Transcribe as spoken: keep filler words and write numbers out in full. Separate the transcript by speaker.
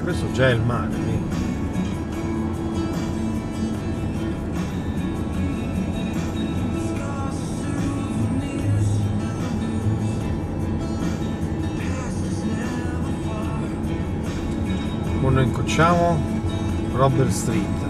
Speaker 1: Questo già è il mare, quindi. Ora incrociamo Robert Street.